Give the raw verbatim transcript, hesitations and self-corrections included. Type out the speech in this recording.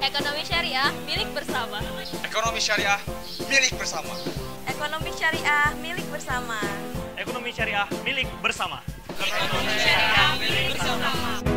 Ekonomi syariah milik bersama. Ekonomi syariah milik bersama. Ekonomi syariah milik bersama. Ekonomi syariah milik bersama. Ekonomi syariah milik bersama.